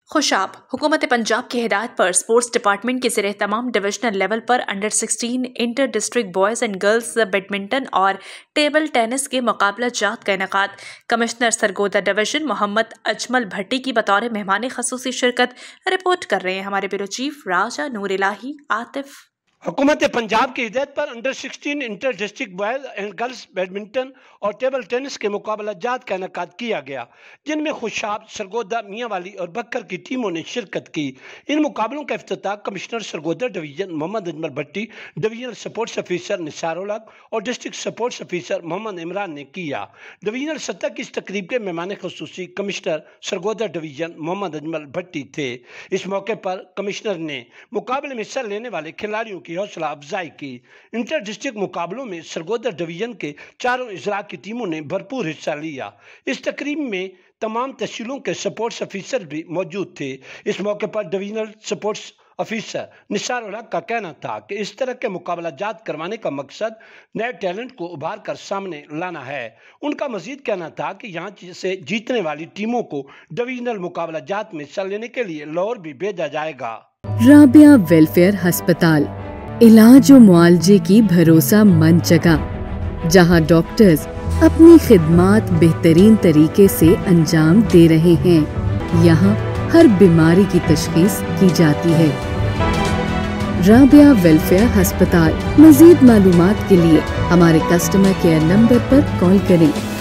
خوشاب حکومت پنجاب کی ہدایت پر اسپورٹس ڈپارٹمنٹ کے زیر تمام ڈویژنل لیول پر انڈر-16 inter district boys and girls badminton اور ٹیبل ٹینس کے مقابلہ جات کا انعقاد۔ کمشنر سرگودا ڈویژن محمد اجمل بھٹی کی بطور مہمان خصوصی شرکت۔ رپورٹ کر رہے ہیں ہمارے بیورو چیف راجہ نور الہی عاطف۔ حکومت پنجاب کی ہدایت پر انڈر-16 inter district boys and girls badminton اور ٹیبل ٹینس کے مقابلہ جات کا انعقاد کیا گیا، جن میں خوشاب، سرگودا، میاں والی اور بکر کی ٹیموں نے شرکت کی۔ ان مقابلوں کا افتتاح commissioner Sargodha division Muhammad Ajmal Bhatti, divisional sports officer Nisar ul Haq اور district sports officer Muhammad Imran نے کیا۔ ڈویژنل سطح کی اس تقریب کے مہمان خصوصی کمشنر سرگودا ڈویژن محمد اجمل بھٹی تھے۔ اس موقع پر کمشنر نے مقابلے میں حصہ لینے والے کھلاڑیوں کی حوصلہ افزائی کی۔ انٹر ڈسٹرکٹ مقابلوں میں سرگودا ڈویژن کے چاروں اضلاع کی ٹیموں نے بھرپور حصہ لیا۔ اس تقریب میں تمام تحصیلوں کے سپورٹس افیسر بھی موجود تھے۔ اس موقع پر divisional sports officer Nisar ul Haq کا کہنا تھا کہ اس طرح کے مقابلہ جات کروانے کا مقصد نئے ٹیلنٹ کو ابھار کر سامنے لانا ہے۔ ان کا مزید کہنا تھا کہ یہاں سے جیتنے والی ٹیموں کو ڈویژنل مقابلہ جات میں حصہ لینے کے لیے لاہور بھی بھیجا جائے گا۔ رابعہ ویلفیئر ہسپتال، علاج و معالجے کی بھروسہ مند جگہ، جہاں ڈاکٹرز اپنی خدمات بہترین طریقے سے انجام دے رہے ہیں۔ یہاں ہر بیماری کی تشخیص کی جاتی ہے۔ رابعہ ویلفیئر ہسپتال۔ مزید معلومات کے لیے ہمارے کسٹمر کیئر نمبر پر کال کریں۔